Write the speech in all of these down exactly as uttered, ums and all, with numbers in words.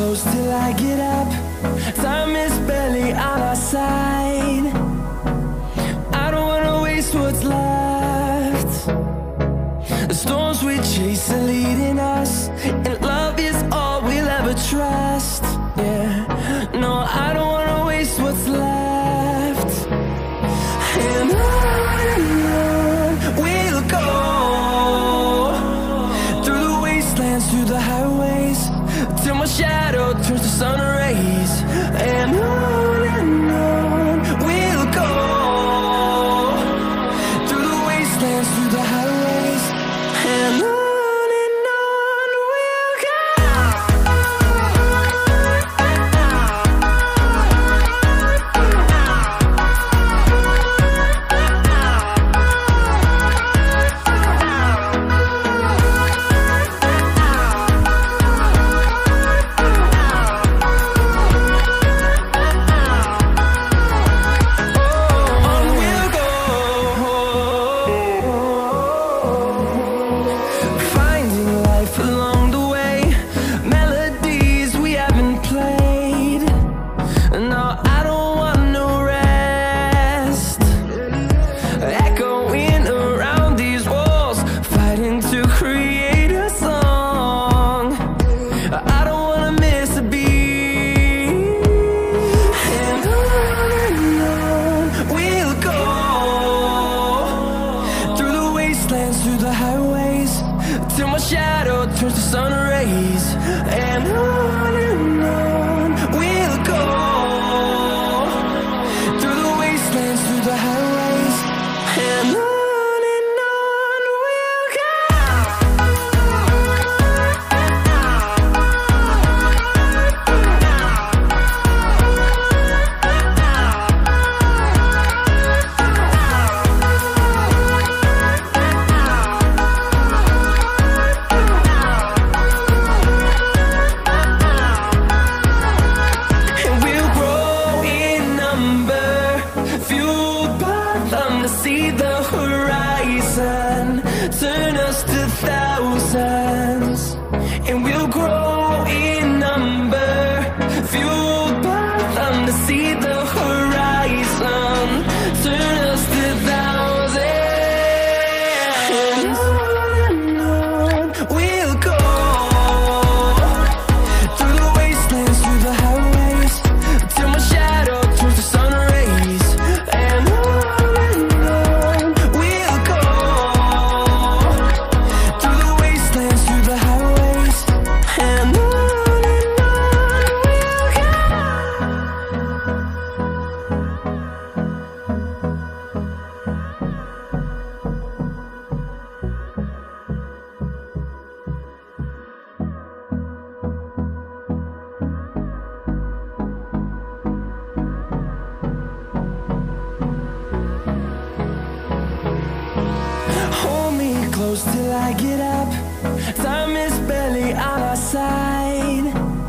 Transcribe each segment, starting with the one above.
close till I get up. Time is barely on our side. I don't wanna waste what's left. The storms we chase are leading us, and love is all we'll ever trust. Yeah, no, I don't wanna waste what's left. And on and on we'll go, through the wastelands, through the highways, till my shadow turns to sun rays. And on and on we'll go, through the wastelands, through the highways, and on. Till I get up, time is barely on our side.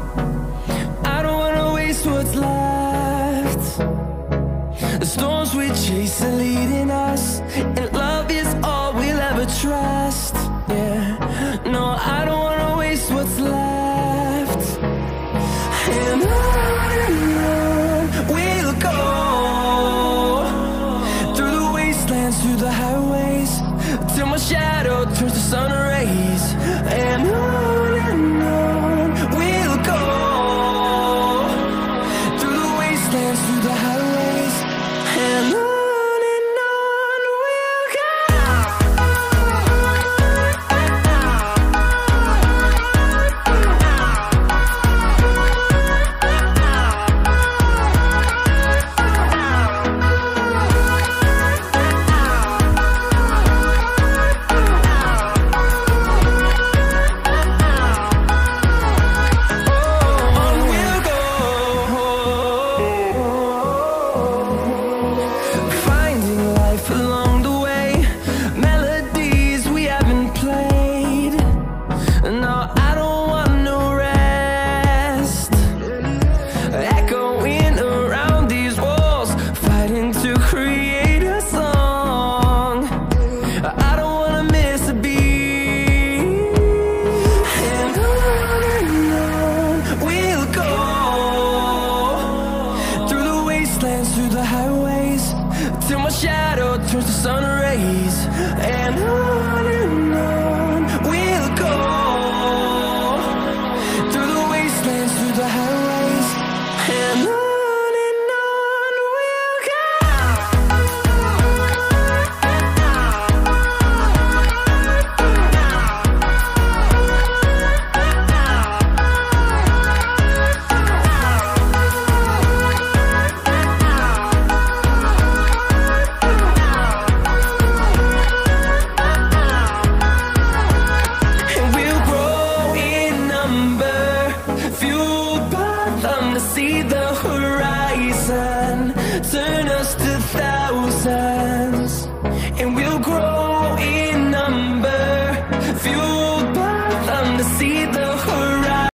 I don't wanna waste what's left. The storms we chase are leading us, and love is all we'll ever trust. Yeah, no, I don't wanna waste what's left. And on and on we'll go, through the wastelands, through the highways, till my shadow turns to sun rays. And on and on we'll go, through the wastelands, through the highways, and on. Oh, wastelands, through the highways, till my shadow turns to sun rays. And on and on we'll go, through the wastelands, through the highways, and on. See the horizon, turn us to thousands, and we'll grow in